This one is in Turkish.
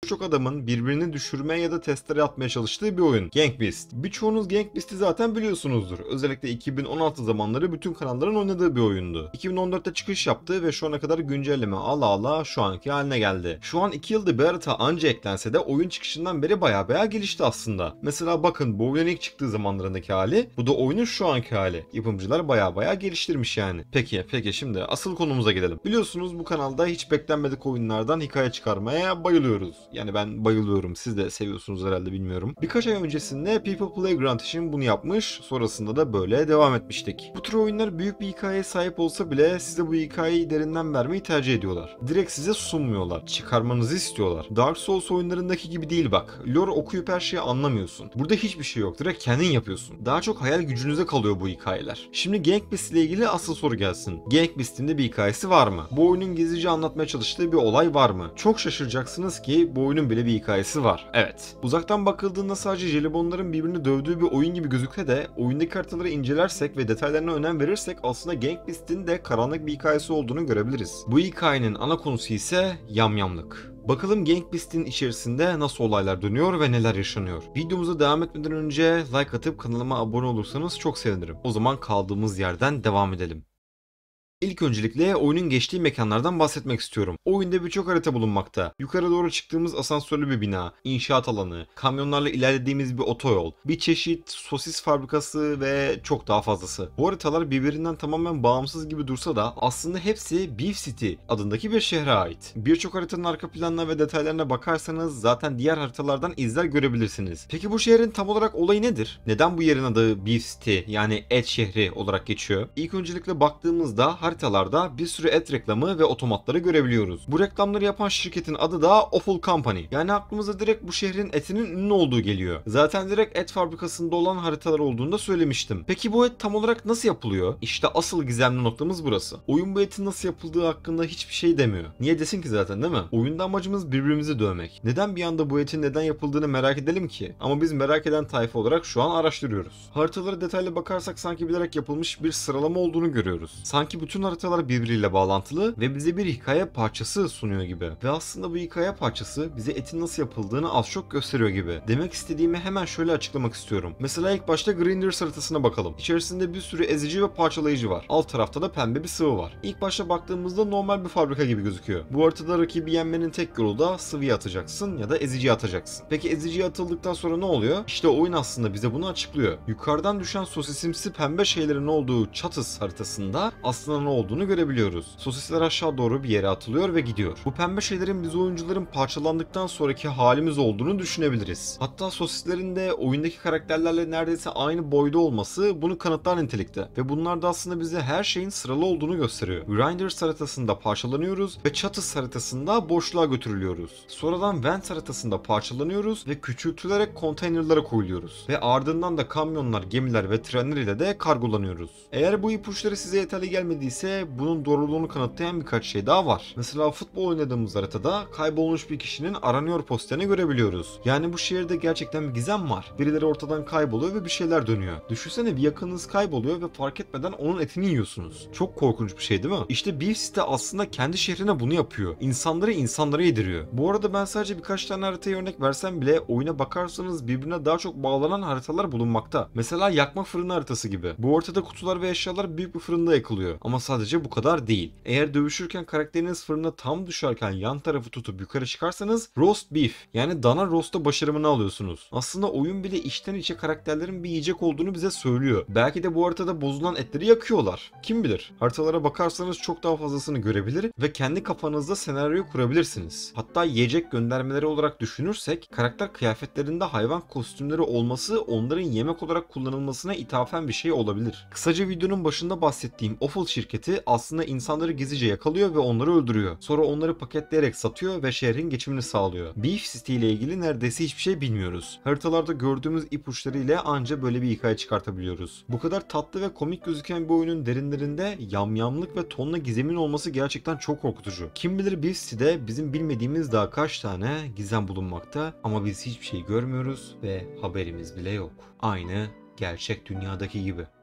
birçok adamın birbirini düşürmeye ya da testere atmaya çalıştığı bir oyun. Gang Beast. Birçoğunuz Gang Beast'i zaten biliyorsunuzdur. Özellikle 2016 zamanları bütün kanalların oynadığı bir oyundu. 2014'te çıkış yaptı ve şu ana kadar güncelleme ala ala şu anki haline geldi. Şu an 2 yılda bir harita anca eklense de oyun çıkışından beri baya gelişti aslında. Mesela bakın bu oyunun ilk çıktığı zamanlarındaki hali, bu da oyunun şu anki hali. Yapımcılar baya geliştirmiş yani. Peki şimdi asıl konumuza gelelim. Biliyorsunuz bu kanalda hiç beklenmedik oyunlardan hikaye çıkarmaya bayılıyoruz. Yani ben bayılıyorum. Siz de seviyorsunuz herhalde, bilmiyorum. Birkaç ay öncesinde People Playground için bunu yapmış. Sonrasında da böyle devam etmiştik. Bu tür oyunlar büyük bir hikayeye sahip olsa bile size bu hikayeyi derinden vermeyi tercih ediyorlar. Direkt size sunmuyorlar. Çıkarmanızı istiyorlar. Dark Souls oyunlarındaki gibi değil bak. Lore okuyup her şeyi anlamıyorsun. Burada hiçbir şey yok. Direkt kendin yapıyorsun. Daha çok hayal gücünüze kalıyor bu hikayeler. Şimdi Gang Beast ile ilgili asıl soru gelsin. Gang Beast'in de bir hikayesi var mı? Bu oyunun gizlice anlatmaya çalıştığı bir olay var mı? Çok şaşıracaksınız ki bu oyunun bile bir hikayesi var. Evet. Uzaktan bakıldığında sadece jelibonların birbirini dövdüğü bir oyun gibi gözükse de oyundaki haritaları incelersek ve detaylarına önem verirsek aslında Gang Beast'in de karanlık bir hikayesi olduğunu görebiliriz. Bu hikayenin ana konusu ise yamyamlık. Bakalım Gang Beast'in içerisinde nasıl olaylar dönüyor ve neler yaşanıyor. Videomuza devam etmeden önce like atıp kanalıma abone olursanız çok sevinirim. O zaman kaldığımız yerden devam edelim. İlk öncelikle oyunun geçtiği mekanlardan bahsetmek istiyorum. Oyunda birçok harita bulunmakta. Yukarı doğru çıktığımız asansörlü bir bina, inşaat alanı, kamyonlarla ilerlediğimiz bir otoyol, bir çeşit sosis fabrikası ve çok daha fazlası. Bu haritalar birbirinden tamamen bağımsız gibi dursa da aslında hepsi Beef City adındaki bir şehre ait. Birçok haritanın arka planına ve detaylarına bakarsanız zaten diğer haritalardan izler görebilirsiniz. Peki bu şehrin tam olarak olayı nedir? Neden bu yerin adı Beef City yani et şehri olarak geçiyor? İlk öncelikle baktığımızda haritalarda bir sürü et reklamı ve otomatları görebiliyoruz. Bu reklamları yapan şirketin adı da Offal Company. Yani aklımıza direkt bu şehrin etinin ünlü olduğu geliyor. Zaten direkt et fabrikasında olan haritalar olduğunu da söylemiştim. Peki bu et tam olarak nasıl yapılıyor? İşte asıl gizemli noktamız burası. Oyun bu etin nasıl yapıldığı hakkında hiçbir şey demiyor. Niye desin ki zaten, değil mi? Oyunda amacımız birbirimizi dövmek. Neden bir anda bu etin neden yapıldığını merak edelim ki? Ama biz merak eden tayfa olarak şu an araştırıyoruz. Haritalara detaylı bakarsak sanki bilerek yapılmış bir sıralama olduğunu görüyoruz. Sanki bütün haritalar birbiriyle bağlantılı ve bize bir hikaye parçası sunuyor gibi. Ve aslında bu hikaye parçası bize etin nasıl yapıldığını az çok gösteriyor gibi. Demek istediğimi hemen şöyle açıklamak istiyorum. Mesela ilk başta Grinders haritasına bakalım. İçerisinde bir sürü ezici ve parçalayıcı var. Alt tarafta da pembe bir sıvı var. İlk başta baktığımızda normal bir fabrika gibi gözüküyor. Bu haritada rakibi yenmenin tek yolu da sıvıya atacaksın ya da eziciye atacaksın. Peki eziciye atıldıktan sonra ne oluyor? İşte oyun aslında bize bunu açıklıyor. Yukarıdan düşen sosisimsi pembe şeylerin olduğu Çatız haritasında aslında ne olduğunu görebiliyoruz. Sosisler aşağı doğru bir yere atılıyor ve gidiyor. Bu pembe şeylerin biz oyuncuların parçalandıktan sonraki halimiz olduğunu düşünebiliriz. Hatta sosislerin de oyundaki karakterlerle neredeyse aynı boyda olması bunu kanıtlar nitelikte. Ve bunlar da aslında bize her şeyin sıralı olduğunu gösteriyor. Grinders haritasında parçalanıyoruz ve Çatız haritasında boşluğa götürülüyoruz. Sonradan Vent haritasında parçalanıyoruz ve küçültülerek konteynerlara koyuluyoruz. Ve ardından da kamyonlar, gemiler ve trenler ile de kargolanıyoruz. Eğer bu ipuçları size yeterli gelmediyse bunun doğruluğunu kanıtlayan birkaç şey daha var. Mesela futbol oynadığımız haritada kaybolmuş bir kişinin aranıyor posterini görebiliyoruz. Yani bu şehirde gerçekten bir gizem var. Birileri ortadan kayboluyor ve bir şeyler dönüyor. Düşünsene, bir yakınınız kayboluyor ve fark etmeden onun etini yiyorsunuz. Çok korkunç bir şey değil mi? İşte Beef City aslında kendi şehrine bunu yapıyor. İnsanları insanlara yediriyor. Bu arada ben sadece birkaç tane haritaya örnek versem bile oyuna bakarsanız birbirine daha çok bağlanan haritalar bulunmakta. Mesela yakma fırını haritası gibi. Bu ortada kutular ve eşyalar büyük bir fırında yakılıyor. Ama sadece bu kadar değil. Eğer dövüşürken karakteriniz fırına tam düşerken yan tarafı tutup yukarı çıkarsanız roast beef yani dana roast'ta başarımını alıyorsunuz. Aslında oyun bile içten içe karakterlerin bir yiyecek olduğunu bize söylüyor. Belki de bu haritada bozulan etleri yakıyorlar. Kim bilir? Haritalara bakarsanız çok daha fazlasını görebilir ve kendi kafanızda senaryo kurabilirsiniz. Hatta yiyecek göndermeleri olarak düşünürsek karakter kıyafetlerinde hayvan kostümleri olması onların yemek olarak kullanılmasına ithafen bir şey olabilir. Kısaca videonun başında bahsettiğim Offal şirketi aslında insanları gizlice yakalıyor ve onları öldürüyor. Sonra onları paketleyerek satıyor ve şehrin geçimini sağlıyor. Beef City ile ilgili neredeyse hiçbir şey bilmiyoruz. Haritalarda gördüğümüz ipuçları ile anca böyle bir hikaye çıkartabiliyoruz. Bu kadar tatlı ve komik gözüken bir oyunun derinlerinde yamyamlık ve tonla gizemin olması gerçekten çok korkutucu. Kim bilir Beef City'de bizim bilmediğimiz daha kaç tane gizem bulunmakta ama biz hiçbir şey görmüyoruz ve haberimiz bile yok. Aynı gerçek dünyadaki gibi.